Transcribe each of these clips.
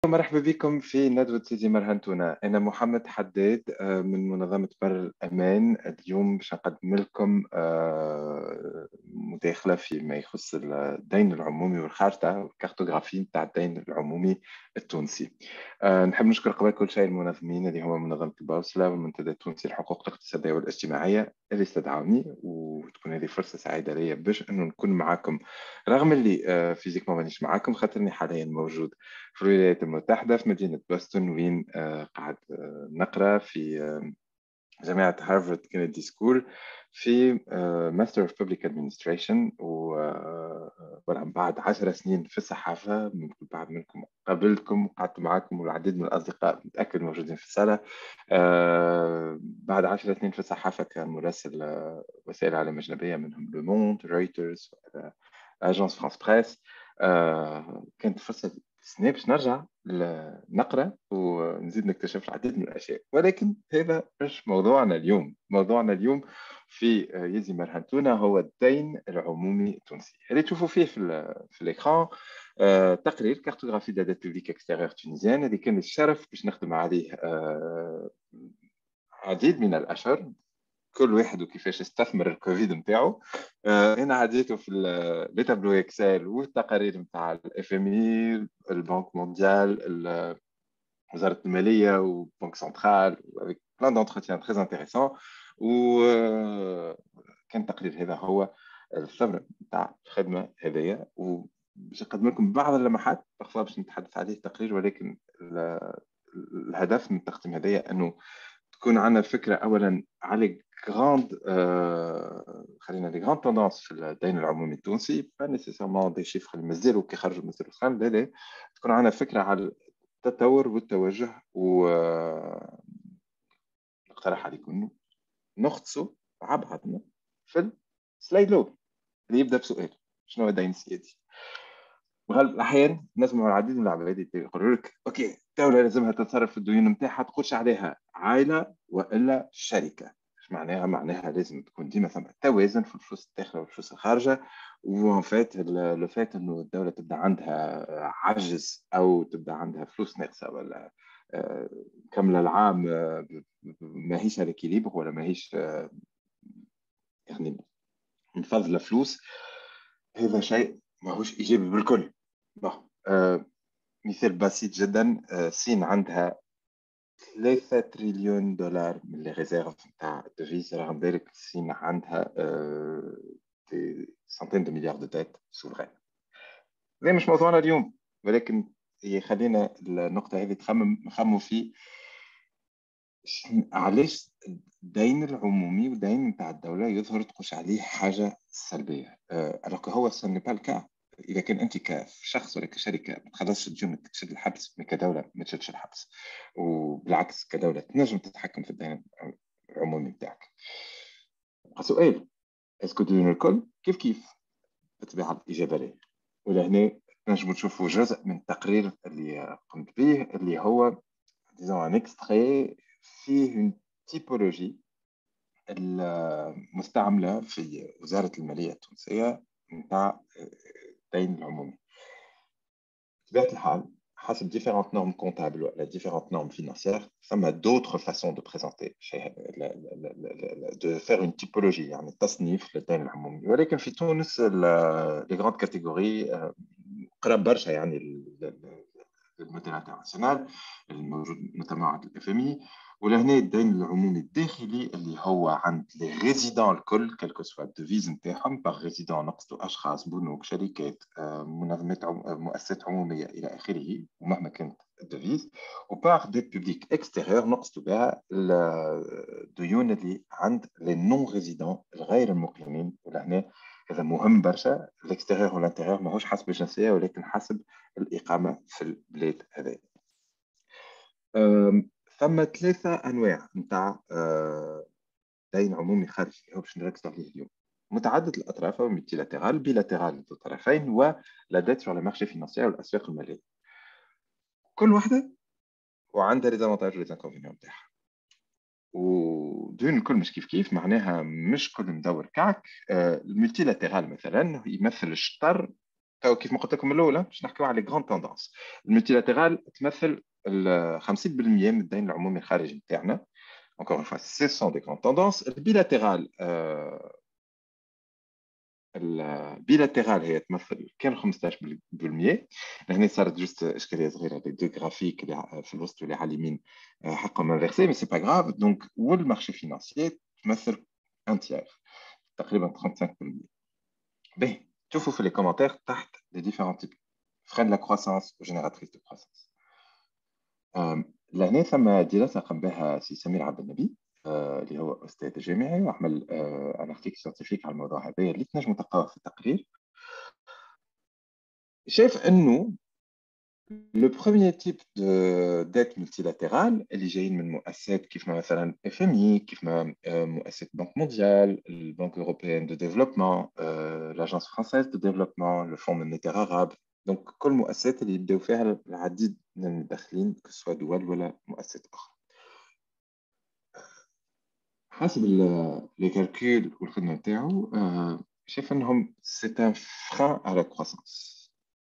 مرحبا بكم في ندوة سيدي مرهنتونا. أنا محمد حداد من منظمة بر الأمان. اليوم باش نقدم لكم مداخلة فيما يخص الدين العمومي والخارطة والكارتوغرافي نتاع الدين العمومي التونسي. نحب نشكر قبل كل شيء المنظمين اللي هما منظمة البوصلة والمنتدى التونسي للحقوق الاقتصادية والاجتماعية اللي استدعوني، وتكون هذه فرصة سعيدة لي باش أنه نكون معاكم رغم اللي فيزيكما مانيش معاكم، خاطرني حاليا موجود في الولايات المتحدة في مدينة بوسطن، وين قاعد نقرأ في جامعة هارفارد كينيدي سكول في ماستر اوف بابليك ادمنستريشن. و بعد 10 سنين في الصحافة، ممكن بعض منكم قابلتكم وقعدت معكم والعديد من الأصدقاء متأكد موجودين في الصالة. بعد 10 سنين في الصحافة كمراسل وسائل إعلام أجنبية منهم لو موند، رويترز، اجونس فرانس بريس. كانت فرصه سنة باش نرجع نقرا ونزيد نكتشف العديد من الاشياء، ولكن هذا مش موضوعنا اليوم. موضوعنا اليوم في يزي مرهنتونا هو الدين العمومي التونسي اللي تشوفوا فيه في الاكران. تقرير كارتوغرافي داتا بوبليك اكستيريور تونيزيان اللي كان الشرف باش نخدم عليه عديد من الاشهر، كل واحد وكيفاش استثمر الكوفيد نتاعو. انا عديته في لي تابلو اكسل والتقارير نتاع الاف ام اي، البنك مونديال، وزاره الماليه وبنك سنترال، avec plein d'entretiens très intéressants. وكان التقرير هذا هو الثمره نتاع الخدمه هذيا، وباش نقدم لكم بعض اللمحات باش نتحدث عليه التقرير. ولكن الهدف من التقديم هذايا انه تكون عندنا فكره اولا على غراند خلينا لي غراند توندونس في الدين العمومي التونسي، با نيسيسيرمون دي شيفر اللي مازالوا كي خرجوا من الخان، لا تكون عندنا فكره على التطور والتوجه. و نقترح عليكم انه نختصوا مع بعضنا في السلايد اللي يبدا بسؤال: شنو هو الدين السيادي؟ وغالب الأحيان نسمع العديد من العباد يقولوا لك أوكي الدولة لازمها تتصرف في الديون نتاعها، تقولش عليها عائلة وإلا شركة. إيش معناها؟ معناها لازم تكون ديما ثم توازن في الفلوس الداخلة والفلوس الخارجة. وان فات لو فات إنه الدولة تبدأ عندها عجز أو تبدأ عندها فلوس ناقصة ولا كاملة العام ماهيش على كيليبر ولا ماهيش يعني مفضلة فلوس، هذا شيء ماهوش إيجابي بالكل. مثال بسيط جدا: الصين عندها 3 تريليون دولار من لي ريزيرف نتاع الديفيز، رغم ذلك الصين عندها دي سنتين دو مليار دو ديت سوفرين. هذا مش موضوعنا اليوم، ولكن خلينا النقطة هذه نخمم في علاش الدين العمومي والدين نتاع الدولة يظهر تقولش عليه حاجة سلبية. alors هو ce n'est pas le cas. إذا كان أنت كشخص ولا كشركة ما تخلصش ديونك تشد الحبس، ما كدولة ما تشدش الحبس، وبالعكس كدولة تنجم تتحكم في الدين العمومي نتاعك. سؤال: اسكو ديون الكل كيف بالطبيعة الإجابة لا. ولهنا نجم تشوفوا جزء من التقرير اللي قمت به، اللي هو disons un extrait فيه تيبولوجي المستعملة في وزارة المالية التونسية نتاع الدين العمومي. بطبيعة الحال حسب différentes normes comptables ولا différentes normes financières، ثم d'autres façons de présenter de faire une typologie، يعني تصنيف للدين العمومي. ولكن في تونس les grandes catégories قرب برشا يعني الموديل انترناسيونال الموجود مجتمعات الاف ام اي. ولهنا الدين العمومي الداخلي اللي هو عند لي ريزيدون الكل كالكو سوا الديفيز نتاعهم. باغ ريزيدون نقصدوا اشخاص، بنوك، شركات، منظمات مؤسسات عموميه الى اخره، ومهما كانت الديفيز. وباغ ديت بوبليك اكستيريور نقصدوا بها الديون اللي عند لي نون ريزيدون الغير المقيمين. ولهنا هذا مهم برشا. الاكستيريور والانتيريور ماهوش حسب الجنسيه ولكن حسب الإقامة في البلاد هذه. ثم 3 أنواع نتاع دين عمومي خارجي هو باش نركز عليه اليوم: متعدد الأطراف أو ميتيلاتيرال، بيلاتيرال ذو طرفين، ولا ديت سور لي مارشي فينانسيير والأسواق المالية. كل واحدة وعندها لي زافونتاج ولي زانكونفينيون نتاعها. ودون الكل مش كيف معناها مش كل مدور كعك. الملتيلاتيرال مثلا يمثل الشطر تو كيف ما قلت لكم من الاولى باش نحكيو على غران توندونس. الملتيلاترال تمثل 50% من الدين العمومي الخارجي نتاعنا. Encore une fois, ce sont des grandes tendances. البيلاترال هي تمثل كان 15%. هنا صارت جوست اشكاليه صغيره لي دو جرافيك اللي في الوسط واللي على اليمين حقهم انفيرسي مي سي با غراف. دونك والمارشي فينانسيي تمثل ان تيير تقريبا 35%. باهي شوفوا في لي كومونتير تحت لي ديفيرون تيب فرين لا كروسانس وجينيراتريس دو كروسانس. لهنا ثم دراسه قام بها سي سمير عبد النبي اللي هو استاذ جامعي وعمل ان ارتيكل سيانتيفيك على الموضوع هذا اللي تنجموا تلقاوه في التقرير. شايف انه لو بروميير تيب دو ديت ملتيلاترال اللي جايين من مؤسسات كيف ما مثلا اف ام اي، كيف ما مؤسسه بنك مونديال، البنك اوروبيان دو ديفلوبمون، لاجونس فرانسيز دو ديفلوبمون، لو فون مونيتير عرب. دونك كل المؤسسات اللي يبداو فيها العديد من المدخلين كسوا دول ولا مؤسسات اخرى. حسب لي كالكول والخدمه نتاعو شايف انهم سي ان فران على كروسانس.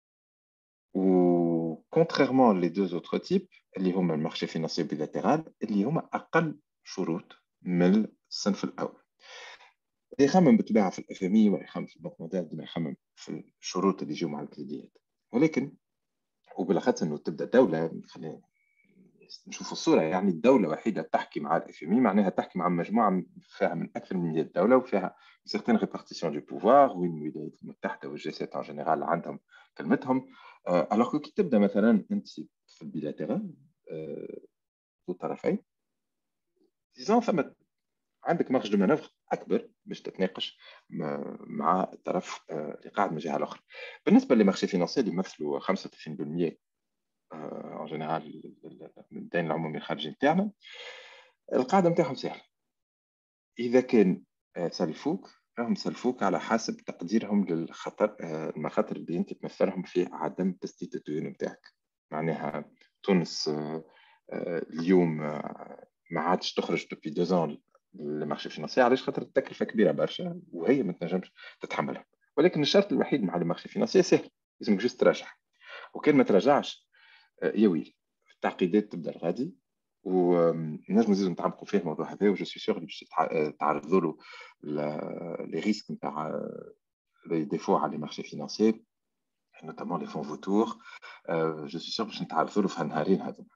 و contrairement les deux autres types اللي هما المارشي فينانسي بيلاترال اللي هما اقل شروط من الصنف الاول. اللي يخمم بالطبيعه في الاف ام اي ولا يخمم في البنك مونديال ديما يخمم في الشروط اللي يجوا مع الكريديات. ولكن وبالاخص انه تبدا دوله، خلينا نشوف الصوره، يعني الدوله وحيده تحكي مع الاف ام اي معناها تحكي مع مجموعه فيها من اكثر من 100 دوله وفيها سيغتين ريبارتيسيون دو بوفوار وين الولايات المتحده والجي 7 ان جينيرال عندهم كلمتهم. الوغ كي تبدا مثلا انت في البيلاترال ذو طرفين ديزون ثم عندك مارج دو مانوفر اكبر باش تتناقش مع الطرف اللي قاعد من الجهه الاخرى. بالنسبه للمارشي فينانسي اللي يمثلوا 35% ان جينيرال من الدين العمومي الخارجي نتاعنا، القاعده نتاعهم سهله. اذا كان سلفوك راهم سلفوك على حسب تقديرهم للخطر، المخاطر اللي انت تمثلهم في عدم تسديد الديون نتاعك. معناها تونس اليوم ما عادش تخرج دوبي 2 المارشي فينانسي علاش خاطر التكلفه كبيره برشا وهي ما تنجمش تتحملها. ولكن الشرط الوحيد مع المارشي فينانسي سهل، لازمك جوست تراجع. وكان ما تراجعش يا ويلي التعقيدات تبدا الغادي. ونجم نزيدو نتعمقوا فيه الموضوع هذا وجو سي سيغ باش تعرضوا له لي ريسك نتاع لي ديفو على لي مارشي فينانسيي نوتامون لي فون فوتور. جو سي سيغ باش نتعرضوا له في النهارين هذوما.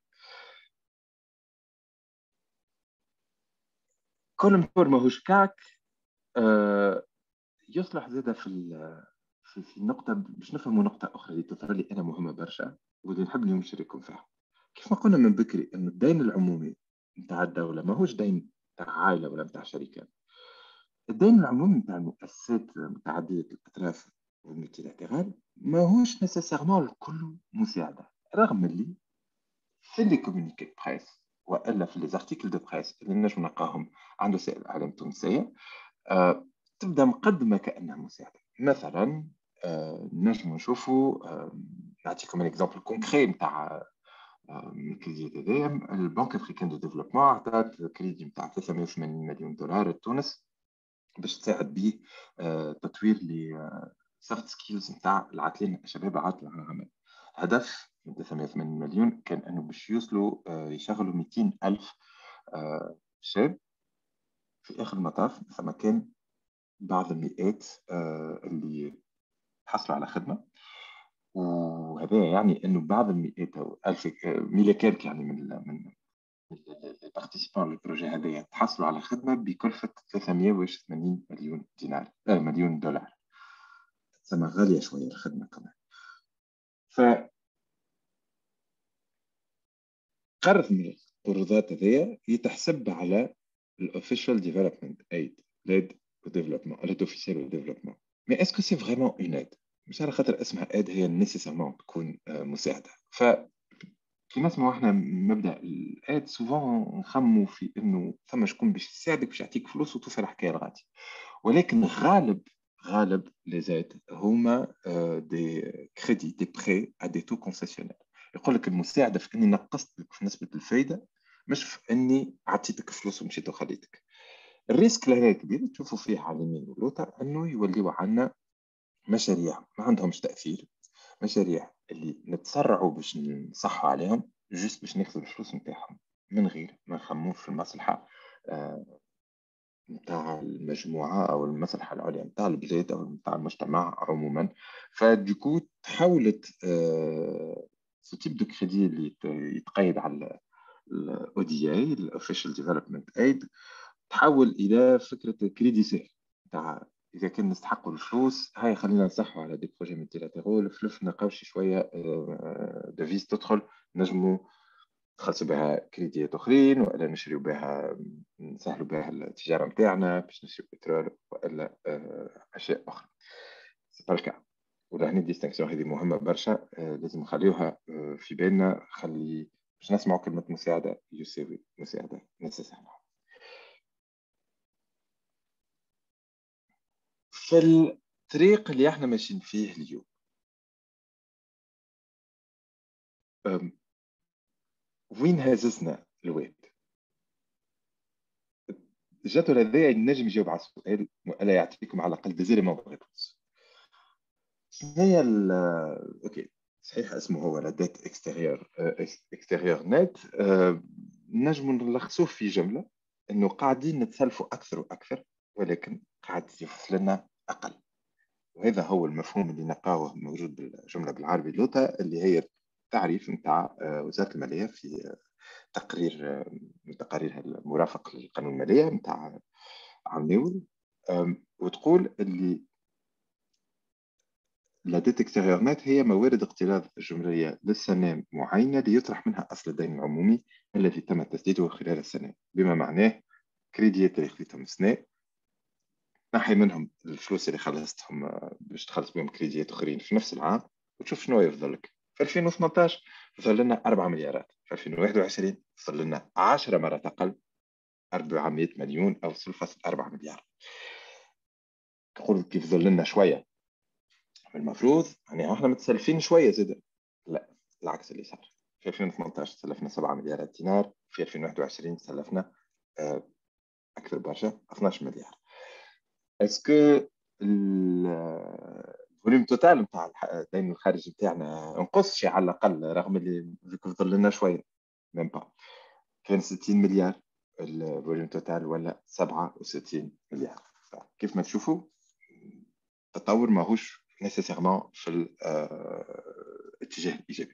كل مطور ماهوش كعك. يصلح زاده في النقطة باش نفهموا نقطة أخرى اللي تظهر لي أنا مهمة برشا واللي نحب اليوم نشارككم فيها. كيف ما قلنا من بكري إنه الدين العمومي نتاع الدولة ماهوش دين نتاع عائلة ولا نتاع شركة. الدين العمومي نتاع المؤسسات متعددة الأطراف والملتيلاترال ماهوش نيسيسيرمون الكل مساعدة، رغم اللي في لي كومونيكي بريس والا في لي زارتيكل دو بريس اللي نجم نلقاهم عند وسائل الإعلام التونسية تبدا مقدمه كانها مساعده. مثلا نجم نشوفوا نعطيكم اكزامبل كونكري نتاع من الكريدي هذايا. البنك افريكان دو ديفلوبمون عطات كريدي نتاع 380 مليون دولار لتونس باش تساعد به تطوير لي سوفت سكيلز نتاع العاطلين الشباب عاطل عن العمل. هدف من 380 مليون كان انه باش يوصلوا يشغلوا 200 الف شاب. في اخر المطاف ثم كان بعض المئات اللي حصلوا على خدمة. وهذا يعني انه بعض المئات او الف ميليكيرك يعني من البارتيسيبان للبروجي هذايا تحصلوا على خدمه بكلفه 380 مليون دينار مليون دولار. سما غاليه شويه الخدمه كمان. ف قرض من القروضات هذيا يتحسب على الاوفيشال ديفلوبمنت ايد ليد وديفلوبمون ليد اوفيسيال وديفلوبمون. مي اسكو سي فريمون اون ايد؟ مش على خاطر اسمها ايد هي نيسيسيرمون تكون مساعده. ف كي نسمعوا احنا مبدا الايد سوفون نخموا في انه ثم شكون باش يساعدك باش يعطيك فلوس وتوصل الحكايه الغادي. ولكن غالب لي زيد هما دي كريدي دي بري ا دي تو كونسيسيونير. يقول لك المساعده في اني نقصت لك في نسبه الفايده مش في اني عطيتك فلوس ومشيت وخليتك. الريسك لهنا كبير تشوفوا فيه على اليمين واليسار انه يوليو عندنا مشاريع ما عندهمش تأثير، مشاريع اللي نتسرعوا باش نصحوا عليهم جست باش ناخذوا الفلوس نتاعهم من غير ما نخموش في المصلحة نتاع المجموعة أو المصلحة العليا نتاع البلاد أو نتاع المجتمع عموما. فديكو تحولت سو تيب دو كريدي اللي يتقيد على الاو دي اي الاوفيشال ديفلوبمنت ايد تحول الى فكره كريدي سهل تاع اذا كان نستحقوا الفلوس هاي خلينا نصحوا على دي بروجي ملتيلاتيرال الفلوس نلقاوش شويه ديفيز تدخل نجموا نخلصوا بها كريديات اخرين والا نشريو بها نسهلوا بها التجاره نتاعنا باش نشريو بترول والا اشياء اخرى. سي با الكا. ولا هنا الديستنكسيون هذه مهمه برشا لازم نخليوها في بالنا. خلي باش نسمعوا كلمه مساعده يساوي مساعده نسيسير. في الطريق اللي احنا ماشيين فيه اليوم أم، وين هاززنا الواد؟ جاته لدي النجم يجاوب على السؤال ولا يعطيكم على الاقل ديزيليمون دو ريبونس. هي اوكي صحيح اسمه هو لا ديت اكستيريور اكستيريور نت. نجم نلخصوه في جمله انه قاعدين نتسلفوا اكثر واكثر ولكن قاعد يوصل لنا اقل. وهذا هو المفهوم اللي نلقاوه موجود بالجمله بالعربي لوتا اللي هي تعريف نتاع وزاره الماليه في تقرير من تقاريرها المرافق للقانون الماليه نتاع عام نيول. وتقول اللي لا ديت اكستيريور نت هي موارد اقتراض الجمهوريه للسنه معينه ليطرح منها اصل الدين العمومي الذي تم تسديده خلال السنه بما معناه كريديات اللي خذيتهم السنه نحي منهم الفلوس اللي خلصتهم باش تخلص بهم كريديات اخرين في نفس العام وتشوف شنو يفضل لك. في 2018 فضل لنا 4 مليارات، في 2021 فضل لنا 10 مرات اقل 400 مليون او 0.4 مليار. تقول كيف فضل لنا شويه المفروض يعني احنا متسلفين شويه زياده. لا العكس اللي صار. في 2018 سلفنا 7 مليارات دينار، في 2021 سلفنا اكثر برشا 12 مليار. اسكو الفوليوم توتال نتاع الدين الخارجي نتاعنا نقص شي على الاقل رغم اللي فضل لنا شويه ميم با. كان 60 مليار الفوليوم توتال ولا 67 مليار. كيف ما تشوفوا التطور ماهوش نيسيسيرمون في الاتجاه الايجابي.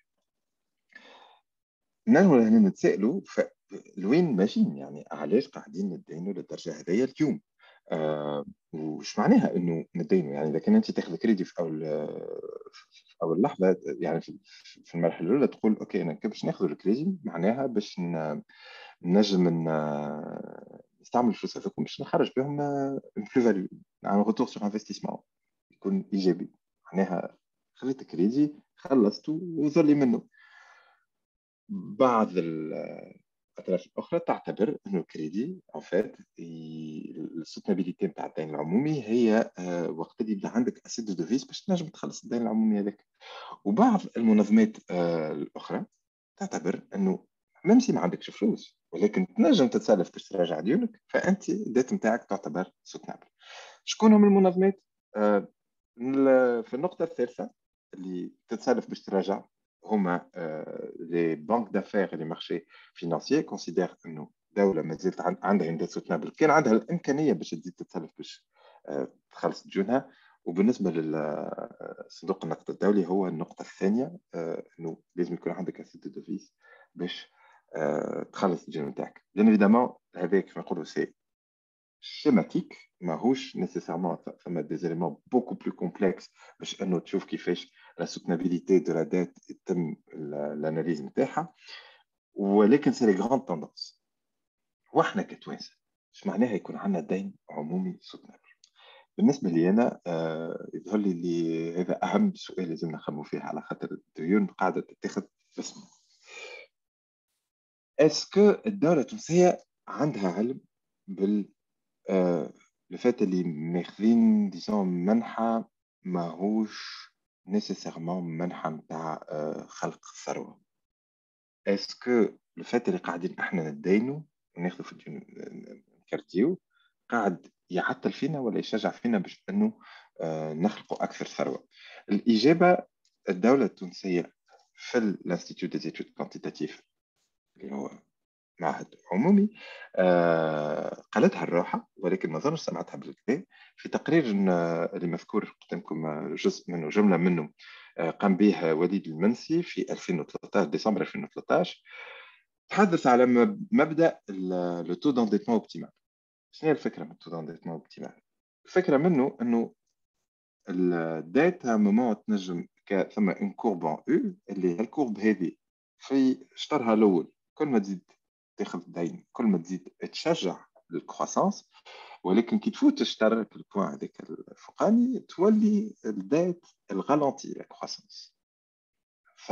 نحن هنا نتسائلوا لوين ماشيين يعني علاش قاعدين ندينوا للدرجه هذيا اليوم. وش معناها انه ندينوا يعني اذا كان انت تاخذ كريدي في اول لحظه يعني في المرحله الاولى تقول اوكي انا باش ناخذ الكريدي معناها باش نجم نستعمل الفلوس هذوك باش نخرج بهم بلو فاليو يعني روتور سور انفستيسمون يكون ايجابي. معناها خذيت كريدي خلصت وظلي منه. بعض الأطراف الأخرى تعتبر أن الكريدي en fait السوتنابيليتي نتاع الدين العمومي هي وقت اللي يبدا عندك اسيد دو ديفيز باش تنجم تخلص الدين العمومي هذاك. وبعض المنظمات الأخرى تعتبر أنه ميم سي ما عندكش فلوس ولكن تنجم تتسلف باش تراجع ديونك فأنت الديت نتاعك تعتبر سوتنابل. شكون هم المنظمات؟ آه، في النقطة الثالثة اللي تتسلف باش تراجع هما لي بانك دافير لي مارشي فينانسيي كونسيدير انه دوله ما زالت عندها اندات سوتنابل كان عندها الامكانيه باش تزيد تتسلف باش تخلص ديونها. وبالنسبه لصندوق النقد الدولي هو النقطه الثانيه انه لازم يكون عندك اسيد دو دوفيس باش تخلص الديون نتاعك. بيان ايفيدامون هذاك كيف نقولوا سي schématique ماهوش nécessairement ثم des éléments beaucoup plus complexes باش انه تشوف كيفاش لا سوتنابيليتي دو لا ديت يتم الاناليز نتاعها ولكن سي لي غراند توندونس. واحنا كتوانسه ايش معناها يكون عندنا دين عمومي سوتنابل؟ بالنسبه لي انا يظهر لي اللي هذا اهم سؤال لازم نخمو فيه على خاطر الديون قاعده تتخذ باسم. اسكو الدوله التونسيه عندها علم بال لو فات اللي ماخذين ديسون منحة ماهوش نيسيسيرمون منحة متاع خلق ثروة. اسكو لو فات اللي قاعدين احنا ندينو وناخذوا في نكرتيو قاعد يعطل فينا ولا يشجع فينا باش انه نخلقوا أكثر ثروة. الإجابة الدولة التونسية في الانستيتيوت دي زيتود كوانتيتاتيف اللي هو معهد عمومي قالتها الراحة، ولكن ما ظنش سمعتها بالكدا في تقرير اللي مذكور قدامكم جزء منه جملة منه قام به وليد المنسي في 2013 ديسمبر 2013. تحدث على مبدأ لو تو دونديتمون اوبتيمال. شنو هي الفكرة من التو دونديتمون اوبتيمال؟ الفكرة منه انه الداتا مومون تنجم ثم ان كورب ان او اللي هي الكورب هذه في شطرها الاول كل ما تزيد تاخذ دين كل ما تزيد تشجع للكرواسانس، ولكن كي تفوت تشتر في البوان هذاك الفوقاني تولي الدات الغالونتي لا كرواسانس. ف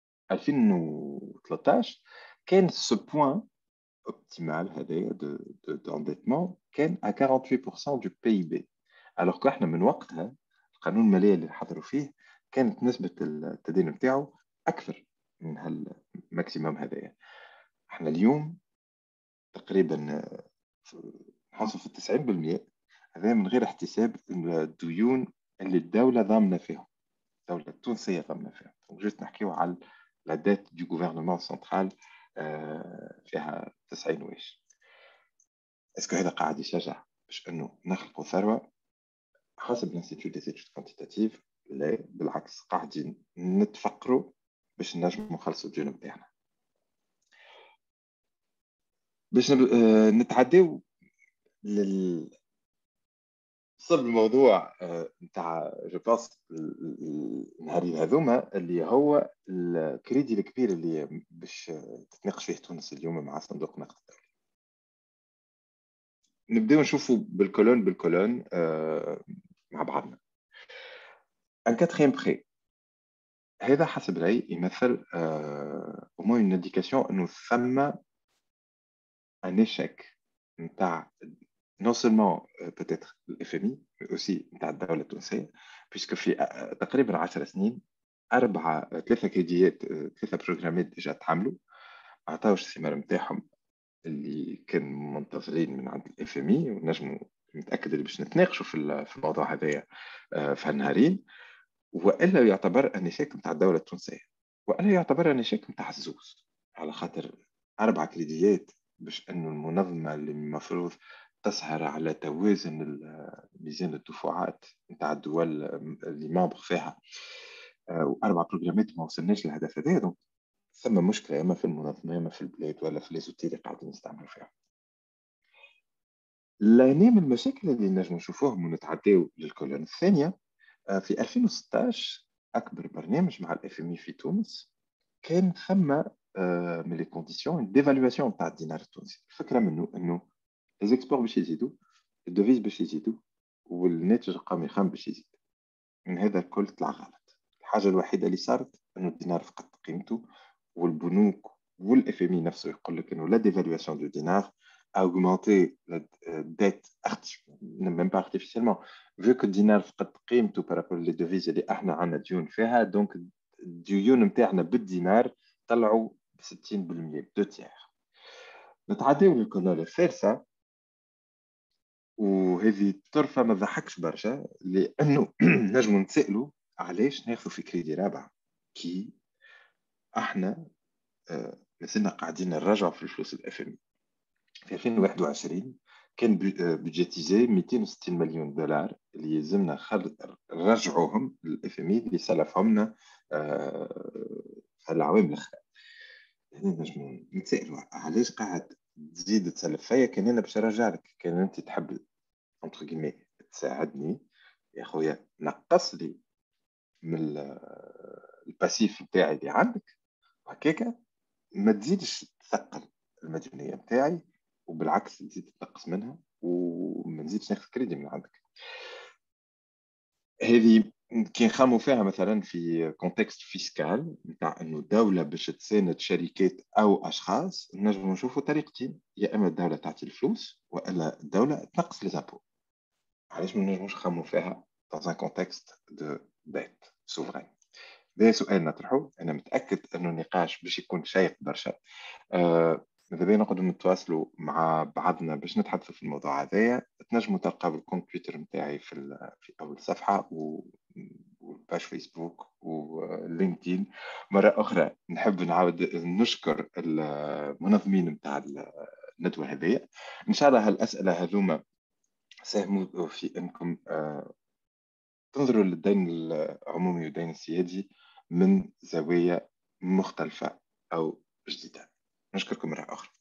2013 كان سو بوان اوبتيمال هذايا d'endettement كان à 48% du PIB. alors كاحنا من وقتها القانون المالي اللي حضروا فيه كانت نسبة التدين بتاعه أكثر من هالماكسيموم هذايا. احنا اليوم تقريبا نحصل في 90%، هذا من غير احتساب الديون اللي الدولة ضامنة فيهم، الدولة التونسية ضامنة فيهم. جيت نحكيو على لا ديت دو غوفرنمون سنترال فيها 90 ويش. اسكو هذا قاعد يشجع باش انه نخلقوا ثروة؟ حسب الانستيتيوت دي زيتود كوانتيتاتيف لا، بالعكس قاعدين نتفقروا باش نجموا نخلصوا الديون بتاعنا. باش نتعداو لل صلب الموضوع نتاع جو باس النهارين هذوما اللي هو الكريدي الكبير اللي باش تتناقش فيه تونس اليوم مع صندوق النقد الدولي. نبداو نشوفوا بالكولون مع بعضنا. ان كاتريام بخي هذا حسب رأيي يمثل au moins une indication انه ثم un échec نتاع non seulement peut-être le FMI mais aussi نتاع الدولة التونسية، puisque في تقريبا 10 سنين ثلاثة كريديات ثلاثة بروجرامات ديجا تعملوا ما عطاوش الثمار نتاعهم اللي كان منتظرين من عند الاف ام اي، ونجموا متاكد اللي باش نتناقشوا في الموضوع هذايا في هالنهارين. والا يعتبر النشاك نتاع الدوله التونسيه، والا يعتبر النشاك نتاع الزوز، على خاطر 4 كريديات باش انه المنظمه اللي المفروض تسهر على توازن ميزان الدفعات نتاع الدول اللي مامبر فيها، و4 بروجرامات ما وصلناش للهدف هذا. دونك ثم مشكله اما في المنظمه اما في البلاد ولا في ليزوتي اللي قاعدين نستعملوا فيها. لهنا من المشاكل اللي نجم نشوفوهم ونتعداو للكولون الثانيه. في 2016 اكبر برنامج مع الاف ام اي في تونس كان ثم من لي كونديسيون ديفالواسيون تاع الدينار التونسي. الفكره منه انه ليزيكسبور باش يزيدوا، الدوفيز باش يزيدوا، والناتج القومي الخام باش يزيد. من هذا الكل طلع غلط. الحاجه الوحيده اللي صارت انه الدينار فقد قيمته، والبنوك والاف ام اي نفسه يقول لك انه لا ديفالواسيون دو دينار a augmenté la dette même pas artificiellement vu que الدينار فقد قيمته بارابول لي دوفيز اللي احنا عندنا ديون فيها. دونك الديون نتاعنا بالدينار طلعوا ب 60% دو تيير. نتعداو للقناه الثالثه، وهذه طرفه ما تضحكش برشا لانه نجموا نتسائلوا علاش ناخذوا في كريدي رابع كي احنا لازلنا قاعدين نرجعوا في الفلوس الاف ام. في 2021 كان بودجيتيزي 260 مليون دولار اللي يلزمنا نرجعوهم للاف ام اي اللي سلفهم لنا في العوام الاخرى. يعني نجم نتسائلوا علاش قاعد تزيد تسلف فيا؟ كان انا باش نرجع لك، كان انت تحب انتر كيمي تساعدني يا خويا، نقص لي من الباسيف بتاعي اللي عندك، وهكاك ما تزيدش تثقل المديونيه بتاعي، وبالعكس تزيد تنقص منها وما نزيدش ناخذ كريدي من عندك. هذه كي نخمو فيها مثلا في كونتكست فيسكال نتاع انه الدوله باش تساند شركات او اشخاص، نجمو نشوفوا طريقتين: يا اما الدوله تعطي الفلوس والا الدوله تنقص لي زابو. علاش ما نجموش نخمو فيها dans un contexte de dette souveraine؟ ده سؤال نطرحه. انا متاكد انه النقاش باش يكون شيق برشا. ماذا بينا نقعدوا نتواصلوا مع بعضنا باش نتحدثوا في الموضوع هذايا. تنجموا تلقاو الكمبيوتر نتاعي في أول صفحة والباش فيسبوك ولينكدين. مرة أخرى نحب نعاود نشكر المنظمين نتاع الندوة هذيا. إن شاء الله هالأسئلة هذوما ساهموا في أنكم تنظروا للدين العمومي والدين السيادي من زاوية مختلفة أو جديدة. نشكركم مرة أخرى.